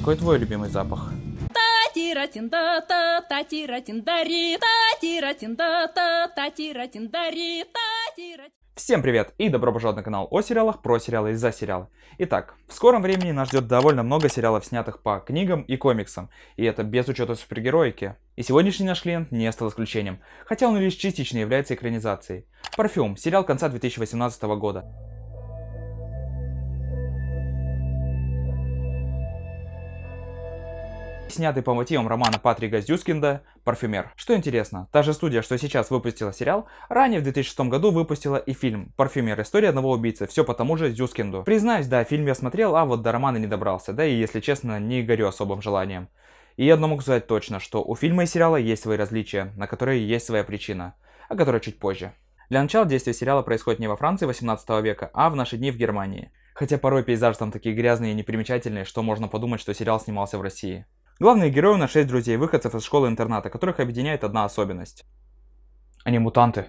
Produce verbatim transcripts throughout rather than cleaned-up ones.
какой твой любимый запах? Всем привет и добро пожаловать на канал о сериалах, про сериалы и за сериалы. Итак, в скором времени нас ждет довольно много сериалов, снятых по книгам и комиксам, и это без учета супергероики. И сегодняшний наш клиент не стал исключением, хотя он лишь частично является экранизацией. Парфюм, сериал конца две тысячи восемнадцатого года. Снятый по мотивам романа Патрика Зюскинда «Парфюмер». Что интересно, та же студия, что сейчас выпустила сериал, ранее в две тысячи шестом году выпустила и фильм «Парфюмер. История одного убийцы», все по тому же Зюскинду. Признаюсь, да, фильм я смотрел, а вот до романа не добрался, да и, если честно, не горю особым желанием. И одно могу сказать точно, что у фильма и сериала есть свои различия, на которые есть своя причина, о которой чуть позже. Для начала действие сериала происходит не во Франции восемнадцатого века, а в наши дни в Германии. Хотя порой пейзажи там такие грязные и непримечательные, что можно подумать, что сериал снимался в России. Главные герои у нас шесть друзей, выходцев из школы-интерната, которых объединяет одна особенность. Они мутанты.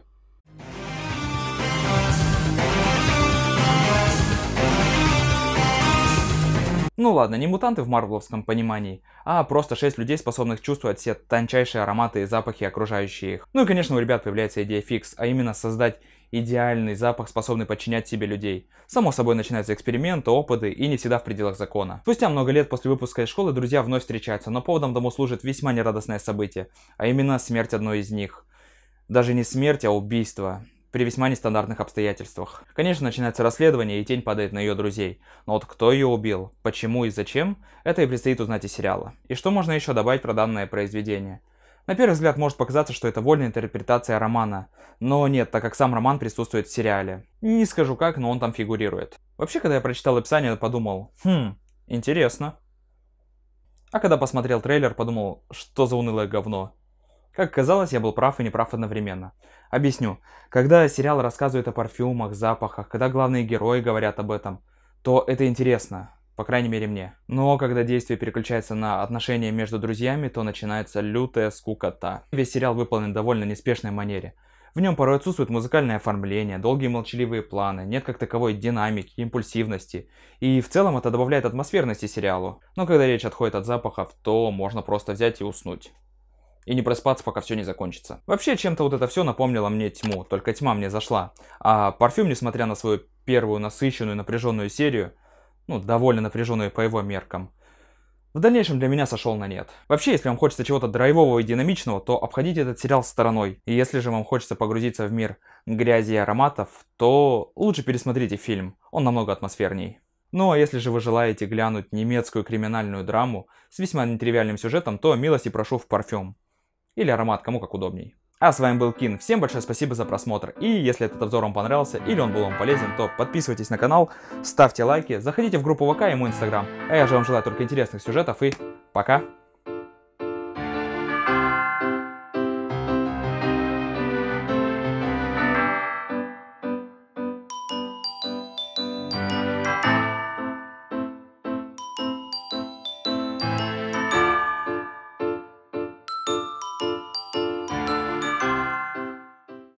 Ну ладно, не мутанты в марвеловском понимании, а просто шесть людей, способных чувствовать все тончайшие ароматы и запахи, окружающие их. Ну и конечно у ребят появляется идея фикс, а именно создать идеальный запах, способный подчинять себе людей. Само собой начинаются эксперименты, опыты и не всегда в пределах закона. Спустя много лет после выпуска из школы друзья вновь встречаются, но поводом тому служит весьма нерадостное событие, а именно смерть одной из них. Даже не смерть, а убийство. При весьма нестандартных обстоятельствах. Конечно, начинается расследование, и тень падает на ее друзей. Но вот кто ее убил, почему и зачем, это и предстоит узнать из сериала. И что можно еще добавить про данное произведение? На первый взгляд может показаться, что это вольная интерпретация романа. Но нет, так как сам роман присутствует в сериале. Не скажу как, но он там фигурирует. Вообще, когда я прочитал описание, подумал, хм, интересно. А когда посмотрел трейлер, подумал, что за унылое говно. Как оказалось, я был прав и неправ одновременно. Объясню. Когда сериал рассказывает о парфюмах, запахах, когда главные герои говорят об этом, то это интересно. По крайней мере мне. Но когда действие переключается на отношения между друзьями, то начинается лютая скукота. Весь сериал выполнен в довольно неспешной манере. В нем порой отсутствует музыкальное оформление, долгие молчаливые планы, нет как таковой динамики, импульсивности. И в целом это добавляет атмосферности сериалу. Но когда речь отходит от запахов, то можно просто взять и уснуть. И не проспаться, пока все не закончится. Вообще, чем-то вот это все напомнило мне Тьму, только Тьма мне зашла. А Парфюм, несмотря на свою первую насыщенную напряженную серию, ну, довольно напряженную по его меркам, в дальнейшем для меня сошел на нет. Вообще, если вам хочется чего-то драйвового и динамичного, то обходите этот сериал стороной. И если же вам хочется погрузиться в мир грязи и ароматов, то лучше пересмотрите фильм, он намного атмосферней. Ну а если же вы желаете глянуть немецкую криминальную драму с весьма нетривиальным сюжетом, то милости прошу в Парфюм. Или Аромат, кому как удобней. А с вами был Кин, всем большое спасибо за просмотр, и если этот обзор вам понравился или он был вам полезен, то подписывайтесь на канал, ставьте лайки, заходите в группу ВК и мой инстаграм, а я же вам желаю только интересных сюжетов и пока!